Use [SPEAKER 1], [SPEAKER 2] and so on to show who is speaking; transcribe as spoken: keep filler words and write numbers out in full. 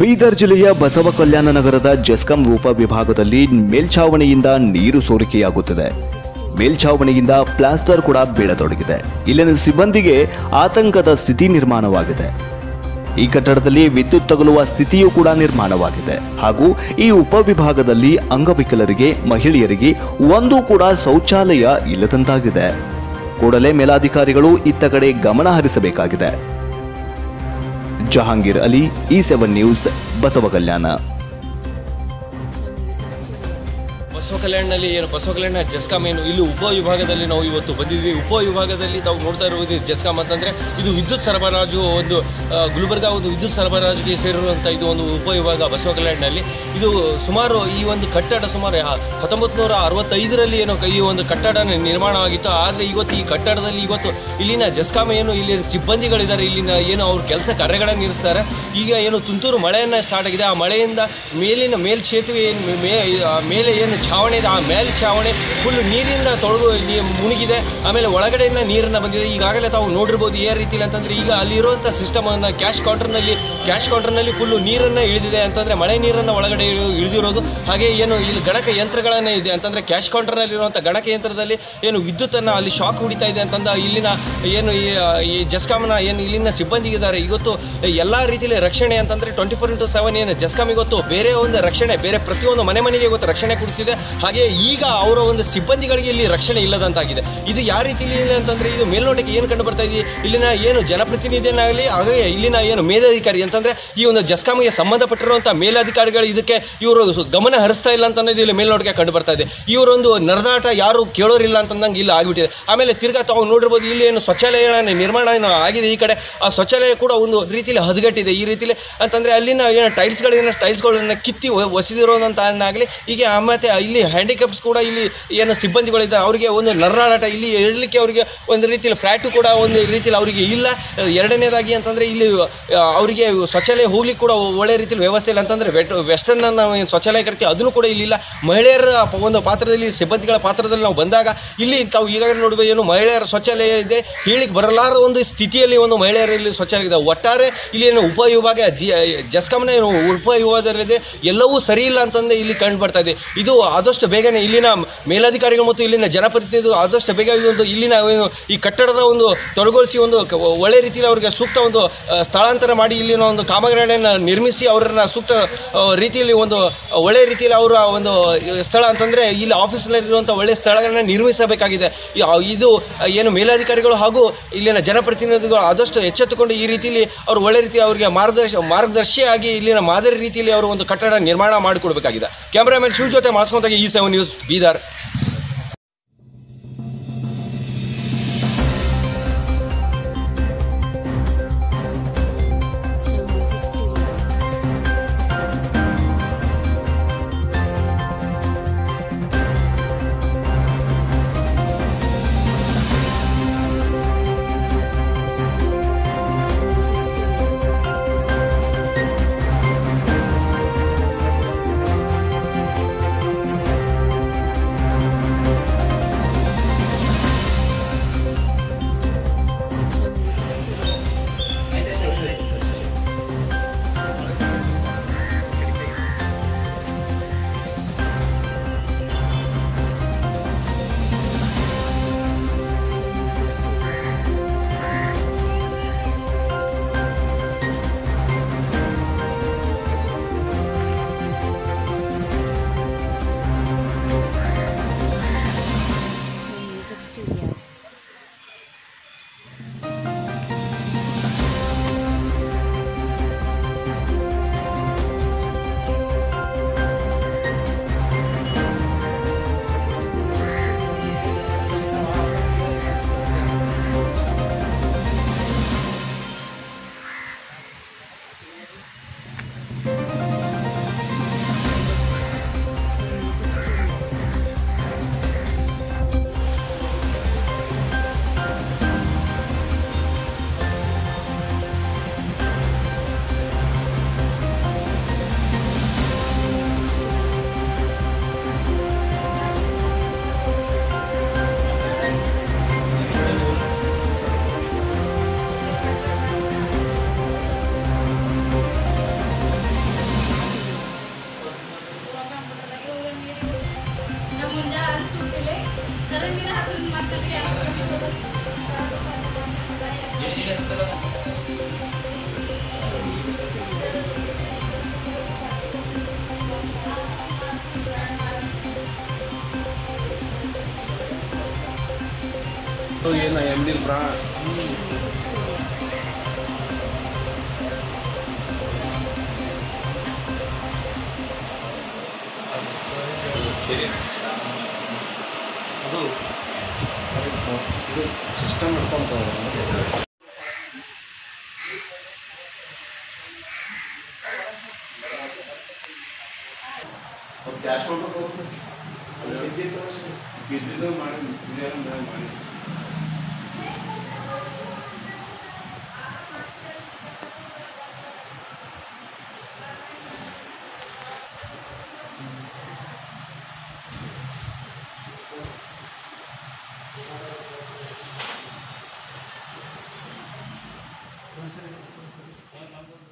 [SPEAKER 1] ಬೀದರ್ ಜಿಲ್ಲೆಯ ಬಸವಕಲ್ಯಾಣ ನಗರದ ಜೆಸ್ಕಾಂ ಉಪವಿಭಾಗದಲ್ಲಿ ಮೇಲ್ಛಾವಣಿಯಿಂದ ನೀರು ಸೋರಿಕೆಯಾಗುತ್ತಿದೆ. ಮೇಲ್ಛಾವಣಿಯಿಂದ ಪ್ಲಾಸ್ಟರ್ ಕೂಡ ಬೀಳತೊಡಗಿದೆ. ಇಲ್ಲಿನ ಸಿಬ್ಬಂದಿಗೆ ಆತಂಕದ ಸ್ಥಿತಿ ನಿರ್ಮಾಣವಾಗಿದೆ. ಈ ಕಟ್ಟಡದಲ್ಲಿ ವಿದ್ಯುತ್ ತಗುಲುವ ಸ್ಥಿತಿಯೂ ಕೂಡ ನಿರ್ಮಾಣವಾಗಿದೆ. ಹಾಗೂ ಈ ಉಪವಿಭಾಗದಲ್ಲಿ ಅಂಗವಿಕಲರಿಗೆ, ಮಹಿಳೆಯರಿಗೆ ಒಂದೂ ಕೂಡ ಶೌಚಾಲಯ ಇಲ್ಲದಂತಾಗಿದೆ. ಕೂಡಲೇ ಮೇಲಾಧಿಕಾರಿಗಳು ಇತ್ತ ಕಡೆ ಗಮನ ಹರಿಸಬೇಕಾಗಿದೆ. Jahangir Ali, E seven news, Basavakalyan.
[SPEAKER 2] ಬಸವಕಲ್ಯಾಣದಲ್ಲಿ ಏನು ಬಸವಕಲ್ಯಾಣ ಜೆಸ್ಕಾಂ ಏನು ಇಲ್ಲಿ ಉಪವಿಭಾಗದಲ್ಲಿ ನಾವು ಇವತ್ತು ಬಂದಿದ್ವಿ. ಉಪವಿಭಾಗದಲ್ಲಿ ನಾವು ನೋಡ್ತಾ ಇರುವುದು ಜೆಸ್ಕಾಂ ಅಂತಂದರೆ ಇದು ವಿದ್ಯುತ್ ಸರಬರಾಜು ಒಂದು ಗುಲ್ಬರ್ಗಾ ಒಂದು ವಿದ್ಯುತ್ ಸರಬರಾಜಿಗೆ ಸೇರಿರುವಂಥ ಇದು ಒಂದು ಉಪವಿಭಾಗ ಬಸವಕಲ್ಯಾಣದಲ್ಲಿ. ಇದು ಸುಮಾರು ಈ ಒಂದು ಕಟ್ಟಡ ಸುಮಾರು ಹತ್ತೊಂಬತ್ತು ನೂರ ಅರವತ್ತೈದರಲ್ಲಿ ಏನೋ ಈ ಒಂದು ಕಟ್ಟಡ ನಿರ್ಮಾಣವಾಗಿತ್ತು. ಆದರೆ ಇವತ್ತು ಈ ಕಟ್ಟಡದಲ್ಲಿ ಇವತ್ತು ಇಲ್ಲಿನ ಜೆಸ್ಕಾಂ ಏನು ಇಲ್ಲಿ ಸಿಬ್ಬಂದಿಗಳಿದ್ದಾರೆ, ಇಲ್ಲಿನ ಏನು ಅವ್ರ ಕೆಲಸ ಕಾರ್ಯಗಳನ್ನು ನಿರ್ವಹಿಸ್ತಾರೆ. ಈಗ ಏನು ತುಂತುರು ಮಳೆಯನ್ನು ಸ್ಟಾರ್ಟ್ ಆಗಿದೆ. ಆ ಮಳೆಯಿಂದ ಮೇಲಿನ ಮೇಲ್ಸೇತುವೆ ಏನು ಮೇ ಮೇಲೆ ಏನು ಛಾವಣಿ ಇದೆ, ಆ ಮೇಲ್ ಛಾವಣಿ ಫುಲ್ ನೀರಿಂದ ತೊಳಗು ಮುಳುಗಿದೆ. ಆಮೇಲೆ ಒಳಗಡೆಯಿಂದ ನೀರನ್ನು ಬಂದಿದೆ. ಈಗಾಗಲೇ ತಾವು ನೋಡಿರ್ಬೋದು ಯಾವ ರೀತಿಯಲ್ಲಿ ಅಂತಂದರೆ ಈಗ ಅಲ್ಲಿರುವಂಥ ಸಿಸ್ಟಮನ್ನು ಕ್ಯಾಶ್ ಕೌಂಟರ್ನಲ್ಲಿ ಕ್ಯಾಶ್ ಕೌಂಟರ್ನಲ್ಲಿ ಫುಲ್ಲು ನೀರನ್ನು ಇಳಿದಿದೆ ಅಂತಂದರೆ ಮಳೆ ನೀರನ್ನು ಒಳಗಡೆ ಇಳಿದಿರೋದು. ಹಾಗೆ ಏನು ಇಲ್ಲಿ ಗಣಕ ಯಂತ್ರಗಳನ್ನೇ ಇದೆ ಅಂತಂದರೆ ಕ್ಯಾಶ್ ಕೌಂಟರ್ನಲ್ಲಿರುವಂಥ ಗಣಕ ಯಂತ್ರದಲ್ಲಿ ಏನು ವಿದ್ಯುತ್ತನ್ನು ಅಲ್ಲಿ ಶಾಕ್ ಹೊಡಿತಾ ಇದೆ ಅಂತಂದ ಇಲ್ಲಿನ ಏನು ಈ ಜೆಸ್ಕಾಂನ ಏನು ಇಲ್ಲಿನ ಸಿಬ್ಬಂದಿಗಿದ್ದಾರೆ ಇವತ್ತು ಎಲ್ಲ ರೀತಿಯಲ್ಲಿ ರಕ್ಷಣೆ ಅಂತಂದರೆ ಟ್ವೆಂಟಿ ಫೋರ್ ಇಂಟು ಸೆವೆನ್ ಏನು ಜೆಸ್ಕಾಂ ಇವತ್ತು ಬೇರೆ ಒಂದು ರಕ್ಷಣೆ ಬೇರೆ ಪ್ರತಿಯೊಂದು ಮನೆ ಮನೆಗೆ ಇವತ್ತು ರಕ್ಷಣೆ ಕೊಡ್ತಿದೆ. ಹಾಗೆ ಈಗ ಅವರ ಒಂದು ಸಿಬ್ಬಂದಿಗಳಿಗೆ ಇಲ್ಲಿ ರಕ್ಷಣೆ ಇಲ್ಲದಂತಾಗಿದೆ. ಇದು ಯಾವ ರೀತಿಯಲ್ಲಿ ಇಲ್ಲ ಅಂತಂದರೆ ಇದು ಮೇಲ್ನೋಟಕ್ಕೆ ಏನು ಕಂಡು ಬರ್ತಾ ಇದೆ, ಇಲ್ಲಿನ ಏನು ಜನಪ್ರತಿನಿಧಿಯನ್ನಾಗಲಿ ಹಾಗೆ ಇಲ್ಲಿನ ಏನು ಮೇಲಧಿಕಾರಿ ಅಂತಂದರೆ ಈ ಒಂದು ಜೆಸ್ಕಾಂಗೆ ಸಂಬಂಧಪಟ್ಟಿರುವಂಥ ಮೇಲಧಿಕಾರಿಗಳು ಇದಕ್ಕೆ ಇವರು ಗಮನ ಹರಿಸ್ತಾ ಇಲ್ಲ ಅಂತಂದ್ರೆ ಇಲ್ಲಿ ಮೇಲ್ನೋಟಕ್ಕೆ ಕಂಡು ಬರ್ತಾ ಇದೆ. ಇವರೊಂದು ನರದಾಟ ಯಾರು ಕೇಳೋರಿಲ್ಲ ಅಂತಂದಂಗೆ ಇಲ್ಲಿ ಆಗಿಬಿಟ್ಟಿದೆ. ಆಮೇಲೆ ತಿರ್ಗಾ ತಾವು ನೋಡಿರ್ಬೋದು ಇಲ್ಲಿ ಏನು ಶೌಚಾಲಯ ನಿರ್ಮಾಣ ಆಗಿದೆ. ಈ ಕಡೆ ಆ ಶೌಚಾಲಯ ಕೂಡ ಒಂದು ರೀತಿಯಲ್ಲಿ ಹದಗೆಟ್ಟಿದೆ. ಈ ರೀತಿಯಲ್ಲಿ ಅಂತಂದರೆ ಅಲ್ಲಿನ ಏನು ಟೈಲ್ಸ್ಗಳೇನು ಟೈಲ್ಸ್ಗಳನ್ನ ಕಿತ್ತಿ ಒಸಿದಿರೋದಂತಾಗಲಿ ಹೀಗೆ ಮತ್ತು ಇಲ್ಲಿ ಹ್ಯಾಂಡಿಕ್ಯಾಪ್ಸ್ ಕೂಡ ಇಲ್ಲಿ ಏನು ಸಿಬ್ಬಂದಿಗಳಿದ್ದಾರೆ ಅವರಿಗೆ ಒಂದು ನರಳಾಟ ಇಲ್ಲಿ ಇರಲಿಕ್ಕೆ ಅವರಿಗೆ ಒಂದು ರೀತಿಯಲ್ಲಿ ಫ್ಲ್ಯಾಟು ಕೂಡ ಒಂದು ರೀತಿಯಲ್ಲಿ ಅವರಿಗೆ ಇಲ್ಲ. ಎರಡನೇದಾಗಿ ಅಂತಂದರೆ ಇಲ್ಲಿ ಅವರಿಗೆ ಶೌಚಾಲಯ ಹೋಗ್ಲಿಕ್ಕೆ ಕೂಡ ಒಳ್ಳೆ ರೀತಿಯಲ್ಲಿ ವ್ಯವಸ್ಥೆ ಇಲ್ಲ ಅಂತಂದರೆ ವೆಟ್ ವೆಸ್ಟರ್ನ್ ನಾವು ಏನು ಶೌಚಾಲಯ ಕರಿತೀವಿ ಅದನ್ನು ಕೂಡ ಇಲ್ಲಿಲ್ಲ. ಮಹಿಳೆಯರ ಒಂದು ಪಾತ್ರದಲ್ಲಿ ಸಿಬ್ಬಂದಿಗಳ ಪಾತ್ರದಲ್ಲಿ ನಾವು ಬಂದಾಗ ಇಲ್ಲಿ ತಾವು ಈಗಾಗಲೇ ನೋಡುವ ಏನು ಮಹಿಳೆಯರ ಶೌಚಾಲಯ ಇದೆ ಹೇಳಿಕ್ಕೆ ಬರಲಾರ ಒಂದು ಸ್ಥಿತಿಯಲ್ಲಿ ಒಂದು ಮಹಿಳೆಯರ ಇಲ್ಲಿ ಶೌಚಾಲಯ ಇದೆ. ಒಟ್ಟಾರೆ ಇಲ್ಲಿ ಏನು ಉಪವಿಭಾಗ ಜಿ ಜೆಸ್ಕಾಂನ ಏನು ಉಪವಿಭಾಗದಲ್ಲಿದೆ ಎಲ್ಲವೂ ಸರಿ ಇಲ್ಲ ಅಂತಂದರೆ ಇಲ್ಲಿ ಕಂಡು ಬರ್ತಾ ಇದೆ. ಇದು ಆದಷ್ಟು ಬೇಗನೆ ಇಲ್ಲಿನ ಮೇಲಧಿಕಾರಿಗಳು ಮತ್ತು ಇಲ್ಲಿನ ಜನಪ್ರತಿನಿಧಿಗಳು ಆದಷ್ಟು ಬೇಗ ಒಂದು ಇಲ್ಲಿನ ಈ ಕಟ್ಟಡದ ಒಂದು ತೊಡಗೊಳಿಸಿ ಒಂದು ಒಳ್ಳೆ ರೀತಿಯಲ್ಲಿ ಅವರಿಗೆ ಸೂಕ್ತ ಒಂದು ಸ್ಥಳಾಂತರ ಮಾಡಿ ಇಲ್ಲಿನ ಒಂದು ಕಾಮಗಾರಿಯನ್ನು ನಿರ್ಮಿಸಿ ಅವರನ್ನು ಸೂಕ್ತ ರೀತಿಯಲ್ಲಿ ಒಂದು ಒಳ್ಳೆ ರೀತಿಯಲ್ಲಿ ಅವರ ಒಂದು ಸ್ಥಳ ಅಂತಂದರೆ ಇಲ್ಲಿ ಆಫೀಸ್ನಲ್ಲಿರುವಂಥ ಒಳ್ಳೆಯ ಸ್ಥಳಗಳನ್ನು ನಿರ್ಮಿಸಬೇಕಾಗಿದೆ. ಇದು ಏನು ಮೇಲಧಿಕಾರಿಗಳು ಹಾಗೂ ಇಲ್ಲಿನ ಜನಪ್ರತಿನಿಧಿಗಳು ಆದಷ್ಟು ಎಚ್ಚೆತ್ತುಕೊಂಡು ಈ ರೀತಿಯಲ್ಲಿ ಅವರು ಒಳ್ಳೆ ರೀತಿ ಅವರಿಗೆ ಮಾರ್ಗದರ್ಶಿ ಮಾರ್ಗದರ್ಶಿಯಾಗಿ ಇಲ್ಲಿನ ಮಾದರಿ ರೀತಿಯಲ್ಲಿ ಅವರು ಒಂದು ಕಟ್ಟಡ ನಿರ್ಮಾಣ ಮಾಡಿಕೊಡಬೇಕಾಗಿದೆ. ಕ್ಯಾಮ್ರಾಮನ್ ಶಿವ ಜೊತೆ ಮಾಡಿಸ್ಕೊಂತಾಗಿ ಇ ಸೆವೆನ್ ನ್ಯೂಸ್ ಬೀದರ್.
[SPEAKER 3] ಏನು ಎಂದಿಲ್ ಪ್ರಾಣ ಅದು ಇದು ಸಿಸ್ಟಮ್ ಇಟ್ಕೊಂತ ಕ್ಯಾಶ್ ಬಿದ್ದಿದ್ದು ಮಾಡಿ ಮಾಡಿ
[SPEAKER 4] ಸರಿ